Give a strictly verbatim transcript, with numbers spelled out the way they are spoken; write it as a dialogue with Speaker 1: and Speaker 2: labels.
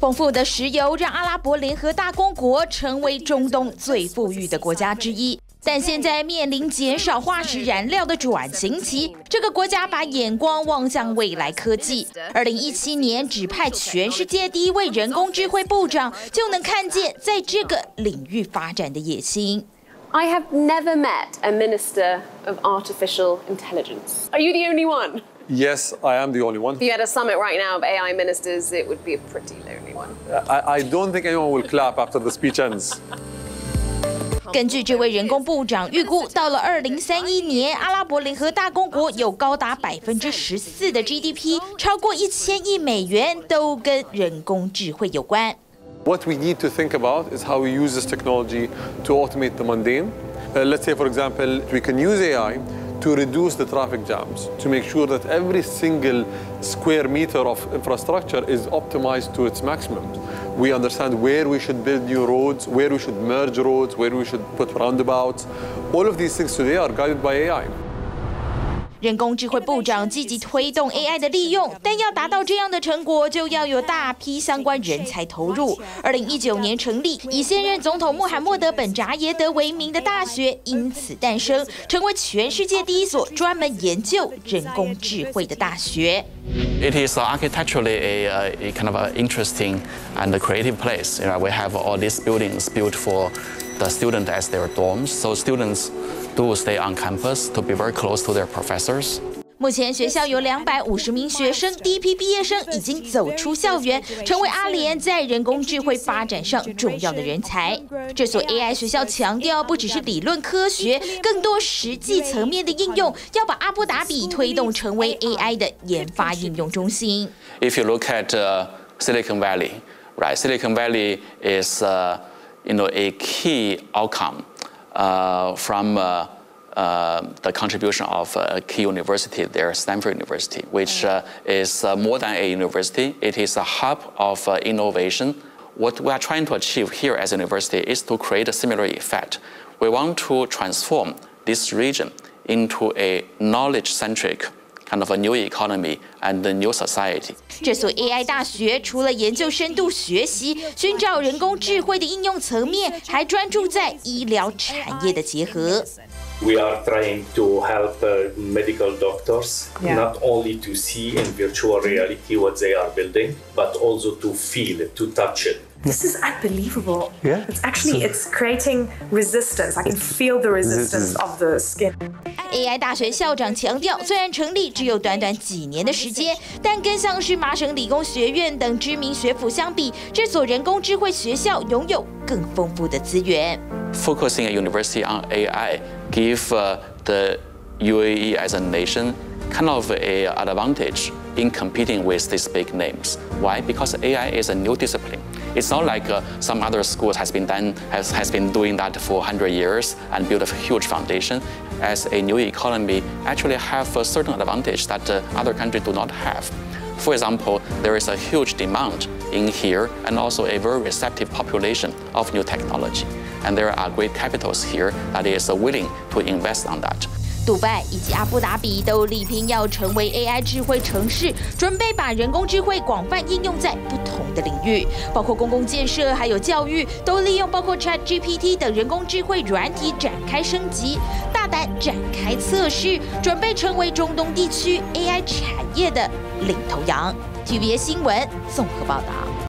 Speaker 1: 丰富的石油让阿拉伯联合大公国成为中东最富裕的国家之一。 但现在面临减少化石燃料的转型期，这个国家把眼光望向未来科技。二零一七年指派全世界第一位人工智慧部长，就能看见在这个领域发展的野心。
Speaker 2: I have never met a minister of artificial intelligence. Are you the only one?
Speaker 3: Yes, I am the only one.
Speaker 2: If you had a summit right now of A I ministers, it would be a pretty lonely one.
Speaker 3: I, I don't think anyone will clap after the speech ends.
Speaker 1: 根据这位人工部长预估，到了二零三一年，阿拉伯联合大公国有高达百分之十四的 G D P， 超过一千亿美元都跟人工智慧有关。
Speaker 3: What we need to think about is how we use this technology to automate the mundane. Uh, let's say, for example, we can use A I to reduce the traffic jams, to make sure that every single square meter of infrastructure is optimized to its maximum. We understand where we should build new roads, where we should merge roads, where we should put roundabouts. All of these things today are guided by A I.
Speaker 1: 人工智慧部长积极推动 A I 的利用，但要达到这样的成果，就要有大批相关人才投入。二零一九年成立，以现任总统穆罕默德本扎耶德为名的大学因此诞生，成为全世界第一所专门研究人工智慧的大学。
Speaker 4: It is architecturally a, a kind of an interesting and a creative place. You know, we have all these buildings built for the students as their dorms, so students do stay on campus to be very close to their professors.
Speaker 1: 目前学校有两百五十名学生，第一批毕业生已经走出校园，成为阿联在人工智慧发展上重要的人才。这所 A I 学校强调，不只是理论科学，更多实际层面的应用，要把阿布达比推动成为 A I 的研发应用中心。
Speaker 4: If you look at uh, Silicon Valley, right? Silicon Valley is, uh, you know, a key outcome uh, from uh, Uh, the contribution of a key university there, Stanford University, which uh, is uh, more than a university. It is a hub of uh, innovation. What we are trying to achieve here as a university is to create a similar effect. We want to transform this region into a knowledge-centric kind of a new economy and a new society.
Speaker 1: 这所 A I 大学除了研究深度学习、寻找人工智慧的应用层面，还专注在医疗产业的结合。
Speaker 5: We are trying to help uh, medical doctors
Speaker 6: yeah.
Speaker 5: not only to see in virtual reality what they are building, but also to feel it, to touch it.
Speaker 6: This is unbelievable.
Speaker 5: Yeah.
Speaker 6: It's actually, it's creating resistance. I can feel the resistance of the skin.
Speaker 1: A I 大学校长强调，虽然成立只有短短几年的时间，但跟像是麻省理工学院等知名学府相比，这所人工智慧学校拥有更丰富的资源。
Speaker 4: Focusing a university on A I give uh, the U A E as a nation kind of a advantage in competing with these big names. Why? Because A I is a new discipline. It's not like uh, some other schools has been done has, has been doing that for one hundred years and built a huge foundation. As a new economy, actually have a certain advantage that uh, other countries do not have. For example, there is a huge demand in here and also a very receptive population of new technology. And there are great capitals here that is willing to invest on that.
Speaker 1: 杜拜以及阿布达比都力拼要成为 A I 智慧城市，准备把人工智慧广泛应用在不同的领域，包括公共建设还有教育，都利用包括 ChatGPT 等人工智慧软体展开升级，大胆展开测试，准备成为中东地区 A I 产业的领头羊。T V B S 新闻综合报道。